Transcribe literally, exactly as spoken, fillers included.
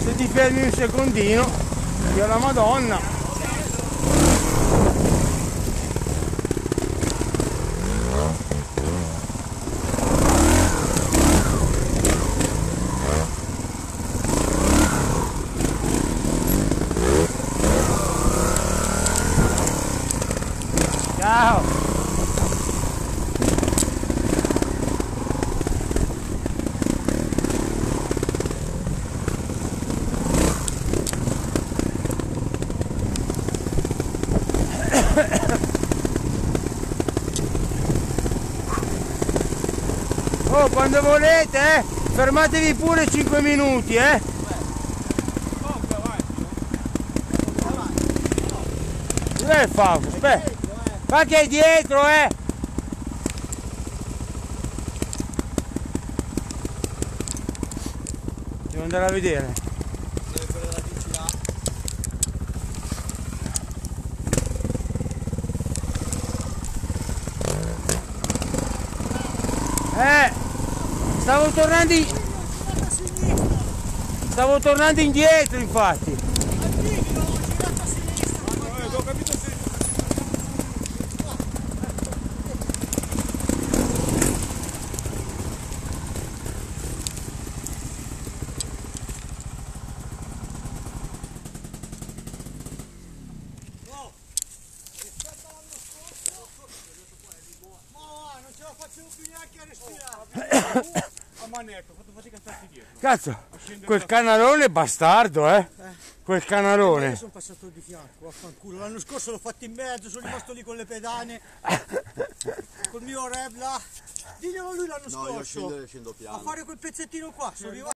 se ti fermi un secondino, io la Madonna. Ciao! Oh, quando volete, eh, fermatevi pure cinque minuti, eh. Dov'è Fausto? Aspetta. Ma che è dietro, eh! Devo andare a vedere. Eh! Stavo tornando in... Stavo tornando indietro, infatti. Cazzo, quel canalone è bastardo, eh? eh. Quel canalone. Io sono passato di fianco, vaffanculo. L'anno scorso l'ho fatto in mezzo, sono rimasto lì con le pedane, col mio rev là. Diglielo lui l'anno scorso. No, io scendo, scendo piano. A fare quel pezzettino qua, sono arrivato.